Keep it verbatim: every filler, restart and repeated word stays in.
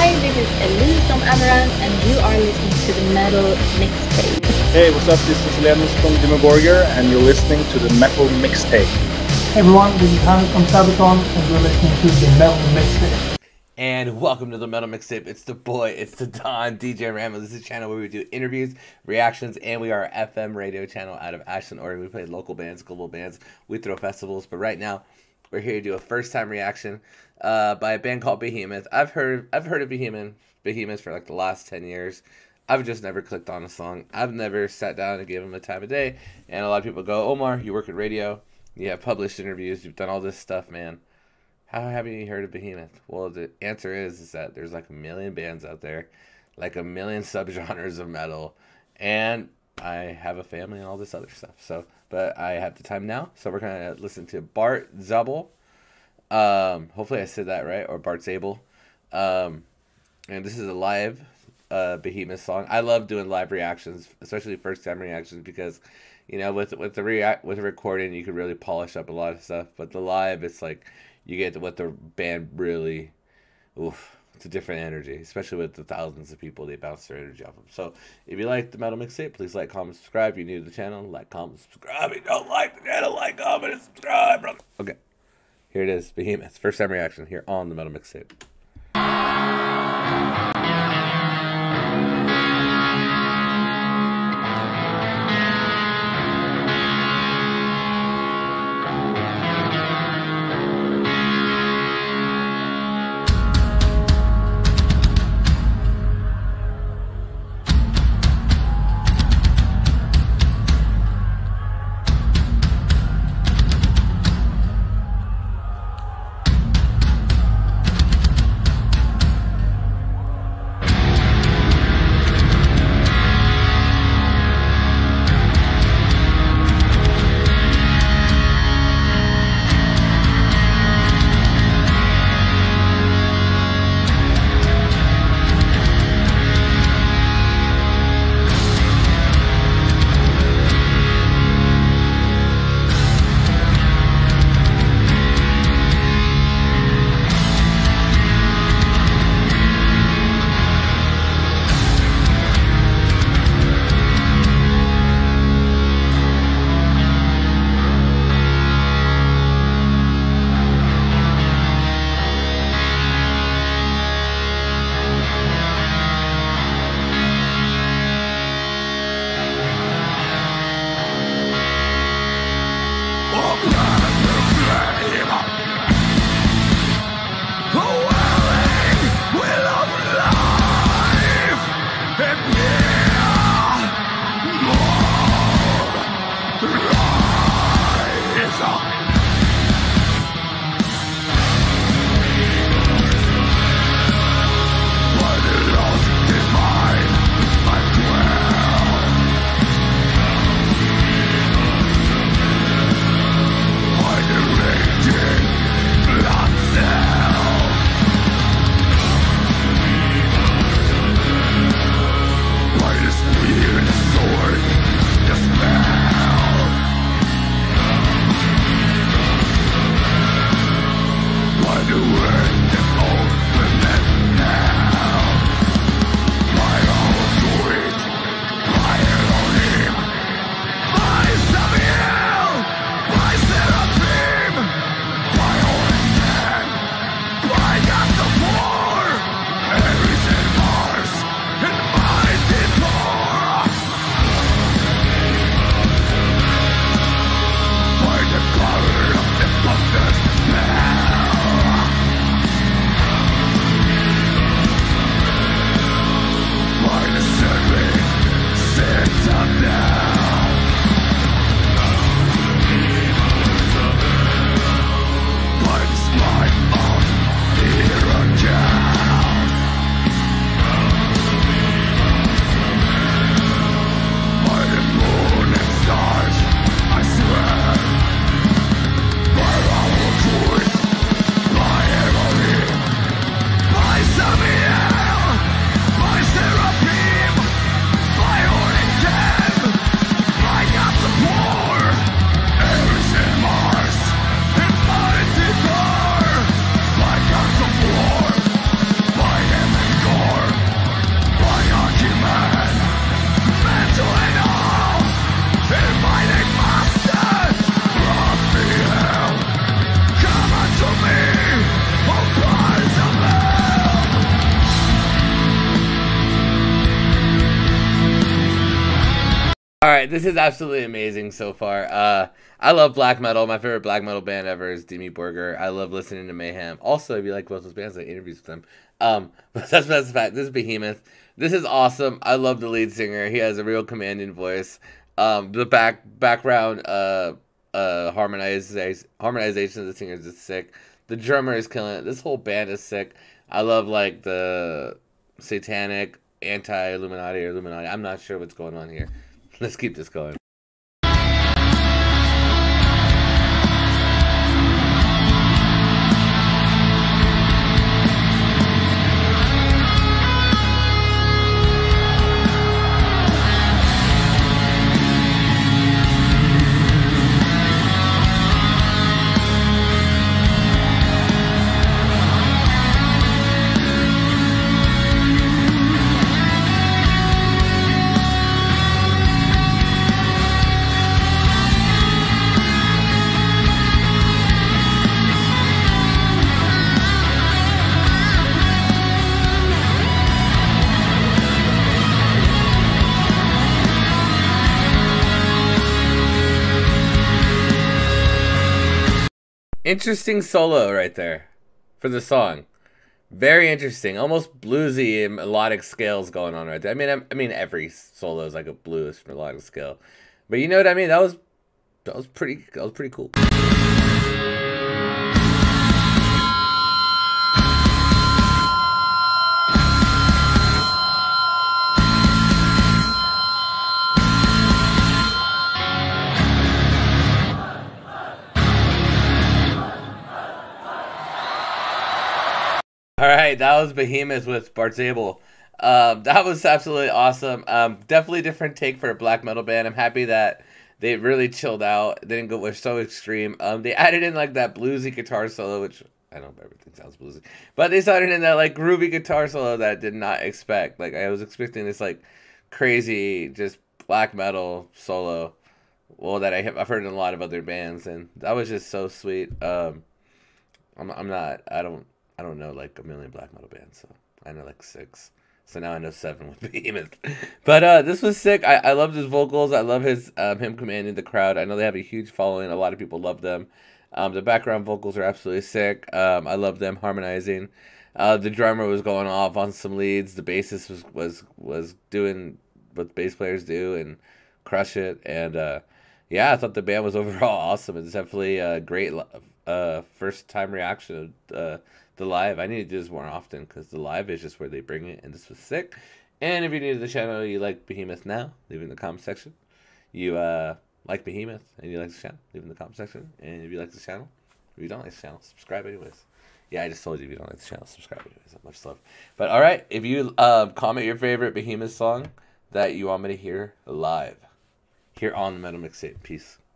Hi, this is Elise from Amaranth, and you are listening to the Metal Mixtape. Hey, what's up? This is Lenus from Dimmu Borgir, and you're listening to the Metal Mixtape. Hey everyone, this is Hannes from Sabaton, and you're listening to the Metal Mixtape. And welcome to the Metal Mixtape. It's the boy, it's the Don, D J Rambo. This is a channel where we do interviews, reactions, and we are an F M radio channel out of Ashland, Oregon. We play local bands, global bands. We throw festivals, but right now we're here to do a first-time reaction uh, by a band called Behemoth. I've heard, I've heard of Behemoth, Behemoth for like the last ten years. I've just never clicked on a song. I've never sat down and gave them a time of day. And a lot of people go, Omar, you work at radio. You have published interviews. You've done all this stuff, man. How haven't you heard of Behemoth? Well, the answer is, is that there's like a million bands out there, like a million subgenres of metal, and I have a family and all this other stuff. So, but I have the time now, so we're gonna listen to Bart Zabel. Um, hopefully I said that right, or Bart Zabel. Um, and this is a live uh, Behemoth song. I love doing live reactions, especially first time reactions, because you know with with the react with the recording you can really polish up a lot of stuff, but the live it's like you get what the band really, oof, it's a different energy, especially with the thousands of people they bounce their energy off of. So if you like the Metal Mixtape, please like, comment, subscribe. If you're new to the channel, like, comment, subscribe. If you don't like the channel, like, comment, and subscribe, brother. Okay, here it is, Behemoth. First time reaction here on the Metal Mixtape. All right, this is absolutely amazing so far. Uh, I love black metal. My favorite black metal band ever is Dimmu Borgir. I love listening to Mayhem. Also, if you like both those bands, I interviews with them. Um, but that's that's the fact. This is Behemoth. This is awesome. I love the lead singer. He has a real commanding voice. Um, the back background uh uh harmonization harmonization of the singers is sick. The drummer is killing it. This whole band is sick. I love like the satanic anti-Illuminati or Illuminati. I'm not sure what's going on here. Let's keep this going. Interesting solo right there for the song. Very interesting, almost bluesy and melodic scales going on right there. I mean, I, I mean every solo is like a blues melodic scale, but you know what I mean. That was that was pretty that was pretty cool. All right, that was Behemoth with Bart Zabel. Um, that was absolutely awesome. Um, definitely different take for a black metal band. I'm happy that they really chilled out. They didn't go with so extreme. Um, they added in like that bluesy guitar solo, which I know everything sounds bluesy, but they added in that like groovy guitar solo that I did not expect. Like I was expecting this like crazy just black metal solo. Well, that I have I've heard in a lot of other bands, and that was just so sweet. Um, I'm I'm not I don't. I don't know like a million black metal bands, so I know like six. So now I know seven with Behemoth. But uh, this was sick. I, I loved his vocals. I love his um, him commanding the crowd. I know they have a huge following. A lot of people love them. Um, the background vocals are absolutely sick. Um, I love them harmonizing. Uh, the drummer was going off on some leads. The bassist was was was doing what bass players do and crush it. And uh, yeah, I thought the band was overall awesome. It's definitely a great uh, first time reaction of uh, the live. I need to do this more often because the live is just where they bring it, and this was sick. And if you're new to the channel, you like Behemoth now, leave it in the comment section. You uh, like Behemoth and you like the channel, leave it in the comment section. And if you like the channel, if you don't like the channel, subscribe anyways. Yeah, I just told you if you don't like the channel, subscribe anyways. Much love. But all right, if you uh, comment your favorite Behemoth song that you want me to hear live here on the Metal Mixtape. Peace.